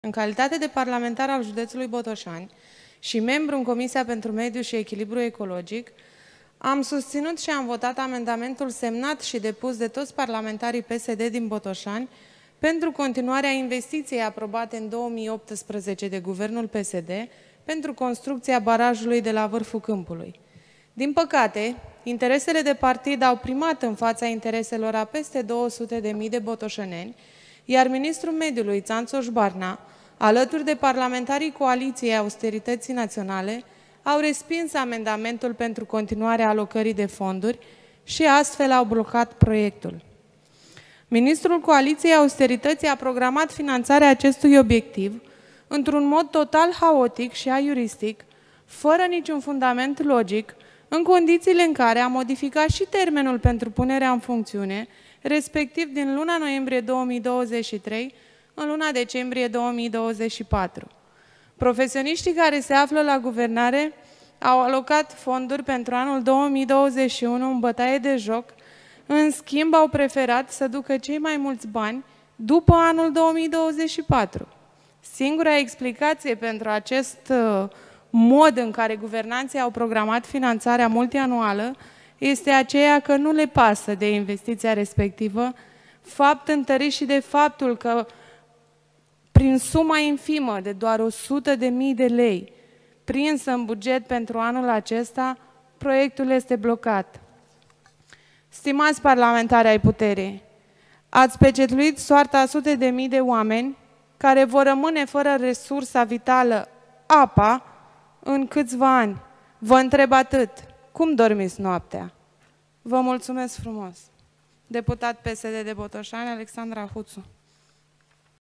În calitate de parlamentar al județului Botoșani și membru în Comisia pentru Mediu și Echilibru Ecologic, am susținut și am votat amendamentul semnat și depus de toți parlamentarii PSD din Botoșani pentru continuarea investiției aprobate în 2018 de guvernul PSD pentru construcția barajului de la vârful Câmpului. Din păcate, interesele de partid au primat în fața intereselor a peste 200.000 de botoșăneni, iar ministrul mediului, Țanțoș Barna, alături de parlamentarii Coaliției Austerității Naționale, au respins amendamentul pentru continuarea alocării de fonduri și astfel au blocat proiectul. Ministrul Coaliției Austerității a programat finanțarea acestui obiectiv într-un mod total haotic și aiuristic, fără niciun fundament logic, în condițiile în care a modificat și termenul pentru punerea în funcțiune, respectiv din luna noiembrie 2023 în luna decembrie 2024. Profesioniștii care se află la guvernare au alocat fonduri pentru anul 2021 în bătaie de joc, în schimb au preferat să ducă cei mai mulți bani după anul 2024. Singura explicație pentru acest mod în care guvernanții au programat finanțarea multianuală este aceea că nu le pasă de investiția respectivă, fapt întărit și de faptul că prin suma infimă de doar 100.000 de lei prinsă în buget pentru anul acesta, proiectul este blocat. Stimați parlamentari ai puterii, ați pecetluit soarta a sute de mii de oameni care vor rămâne fără resursa vitală, apa, în câțiva ani. Vă întreb atât, cum dormiți noaptea? Vă mulțumesc frumos. Deputat PSD de Botoșani, Alexandra Huțu.